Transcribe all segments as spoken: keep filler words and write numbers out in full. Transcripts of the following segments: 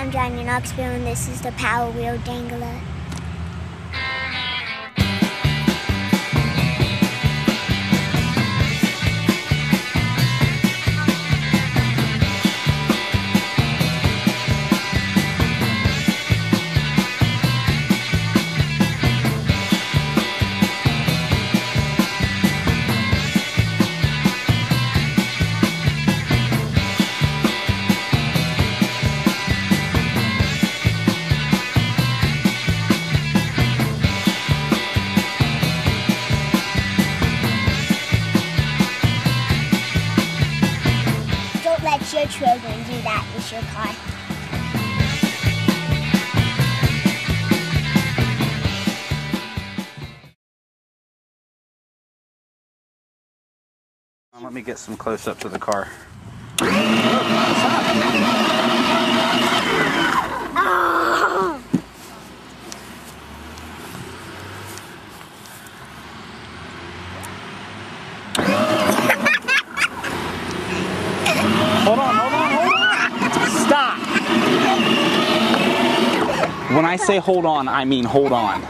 I'm Johnny Knoxville, and this is the PowerWheel Dangler. Let your children do that with your car. Let me get some close up to the car. Oh. Hold on, hold on, hold on! Stop! When I say hold on, I mean hold on.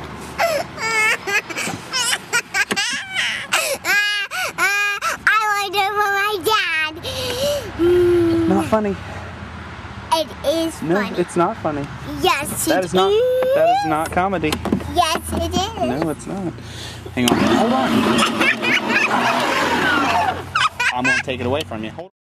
I want it for my dad. Not funny. It is No, funny. it's not funny. Yes, That it is not. is. That is not comedy. Yes, it is. No, it's not. Hang on. Hold on. I'm gonna take it away from you. Hold